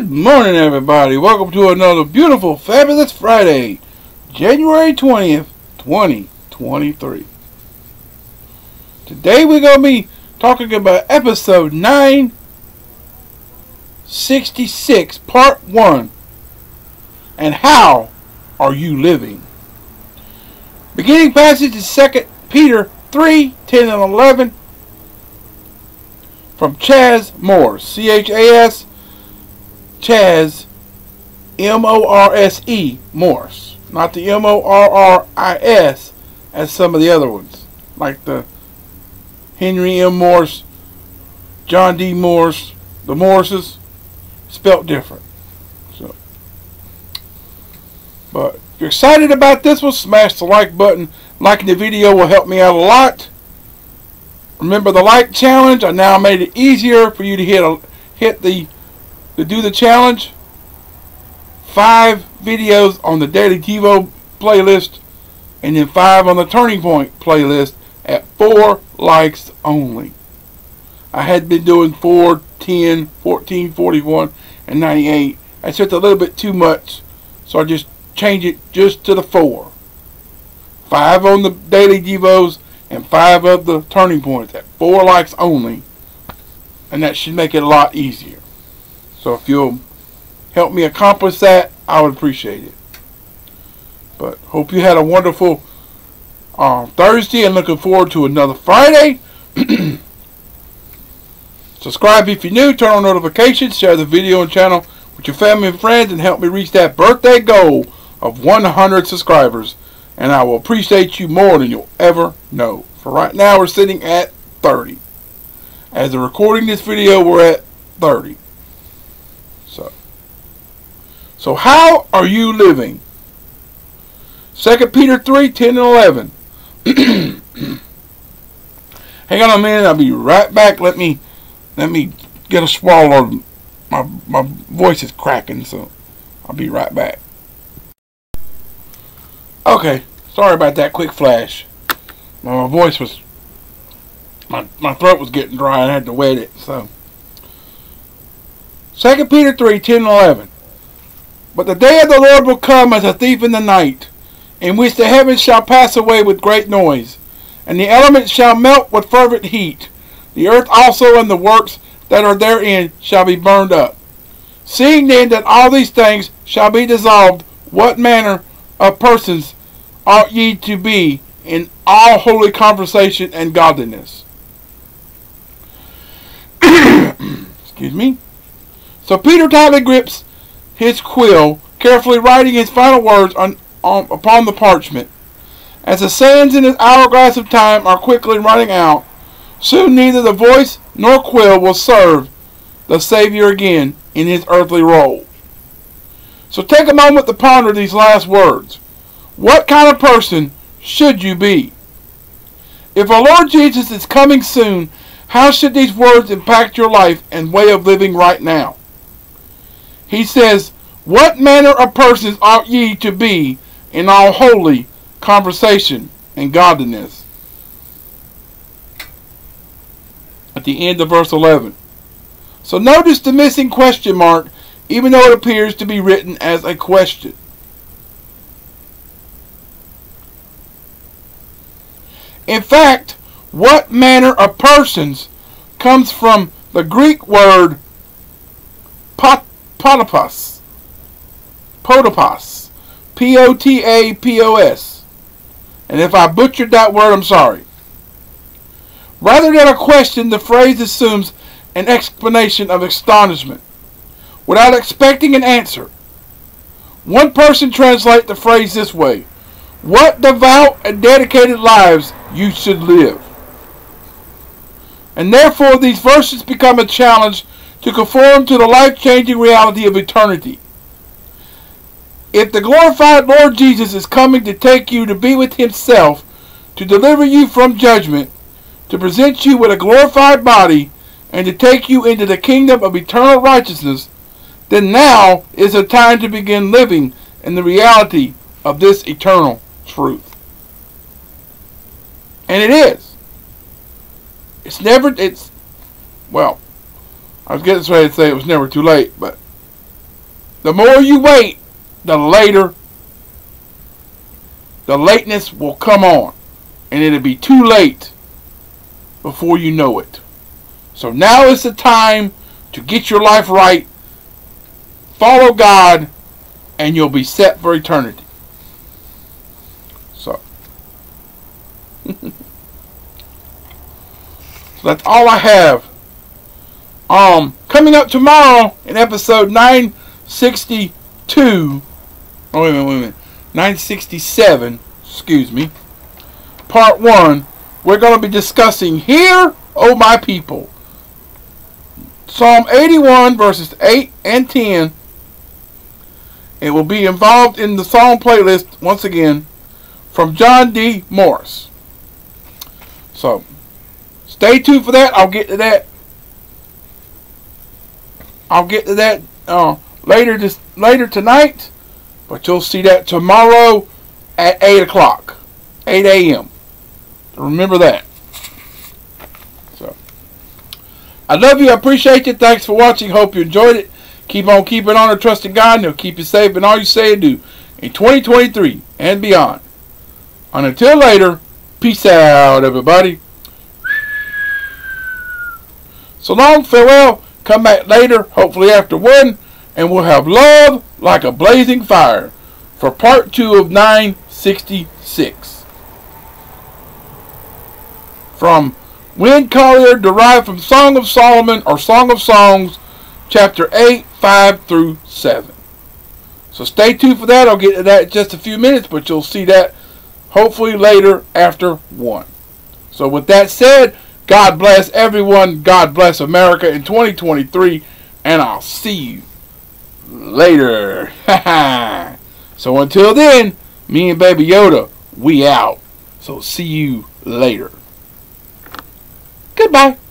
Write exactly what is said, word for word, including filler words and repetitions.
Good morning, everybody. Welcome to another beautiful, fabulous Friday, January twentieth, twenty twenty-three. Today we're going to be talking about episode nine sixty-six, part one. And how are you living? Beginning passage is Second Peter three, ten and eleven from Chaz Morse, C H A S Chaz, M O R S E, Morse. Not the M O R R I S as some of the other ones. Like the Henry M. Morse, John D. Morse, the Morses, spelt different. So, but if you're excited about this one, smash the like button. Liking the video will help me out a lot. Remember the like challenge? I now made it easier for you to hit a, hit the to do the challenge. Five videos on the Daily Devo playlist, and then five on the Turning Point playlist at four likes only. I had been doing four, ten, fourteen, forty-one, and ninety-eight. That's just a little bit too much, so I just changed it just to the four. Five on the Daily Devos and five of the Turning Points at four likes only, and that should make it a lot easier. So if you'll help me accomplish that, I would appreciate it. But hope you had a wonderful uh, Thursday, and looking forward to another Friday. Subscribe if you're new, turn on notifications, share the video and channel with your family and friends, and help me reach that birthday goal of one hundred subscribers. And I will appreciate you more than you'll ever know. For right now, we're sitting at thirty. As of recording this video, we're at thirty. So, so how are you living? Second Peter three, ten and eleven. Hang on a minute, I'll be right back. Let me let me get a swallow. My my voice is cracking, so I'll be right back. Okay, sorry about that quick flash. My voice was my my throat was getting dry and I had to wet it, so. Second Peter three, ten and eleven. But the day of the Lord will come as a thief in the night, in which the heavens shall pass away with great noise, and the elements shall melt with fervent heat. The earth also and the works that are therein shall be burned up. Seeing then that all these things shall be dissolved, what manner of persons ought ye to be in all holy conversation and godliness? Excuse me. So Peter tightly grips his quill, carefully writing his final words on, on, upon the parchment. As the sands in his hourglass of time are quickly running out, soon neither the voice nor quill will serve the Savior again in his earthly role. So take a moment to ponder these last words. What kind of person should you be? If our Lord Jesus is coming soon, how should these words impact your life and way of living right now? He says, what manner of persons ought ye to be in all holy conversation and godliness? At the end of verse eleven. So notice the missing question mark, even though it appears to be written as a question. In fact, what manner of persons comes from the Greek word pot Potapos. Potapos. P O T A P O S. And if I butchered that word, I'm sorry. Rather than a question, the phrase assumes an explanation of astonishment, without expecting an answer. One person translates the phrase this way: what devout and dedicated lives you should live. And therefore, these verses become a challenge to conform to the life-changing reality of eternity. If the glorified Lord Jesus is coming to take you to be with himself, to deliver you from judgment, to present you with a glorified body, and to take you into the kingdom of eternal righteousness, then now is the time to begin living in the reality of this eternal truth. And it is. It's never, it's, well, I was getting ready to say it was never too late, but the more you wait, the later the lateness will come on. And it'll be too late before you know it. So now is the time to get your life right. Follow God, and you'll be set for eternity. So, so that's all I have. Um, coming up tomorrow in episode nine sixty-two. Oh, wait a minute, wait a minute. nine sixty-seven, excuse me. Part one, we're going to be discussing Hear, O My People. Psalm eighty-one, verses eight and ten. It will be involved in the song playlist, once again, from John D. Morris. So, stay tuned for that. I'll get to that. I'll get to that uh, later this later tonight. But you'll see that tomorrow at eight o'clock. eight a.m. Remember that. So, I love you. I appreciate you. Thanks for watching. Hope you enjoyed it. Keep on keeping on and trusting God, and He'll keep you safe in all you say and do in twenty twenty-three and beyond. And until later, peace out, everybody. So long, farewell. Come back later, hopefully after one, and we'll have Love Like a Blazing Fire for part two of nine sixty-six. From Wind Collier, derived from Song of Solomon or Song of Songs, chapter eight, five through seven. So stay tuned for that. I'll get to that in just a few minutes, but you'll see that hopefully later after one. So with that said, God bless everyone. God bless America in twenty twenty-three, and I'll see you later. So until then, me and Baby Yoda, we out. So see you later. Goodbye.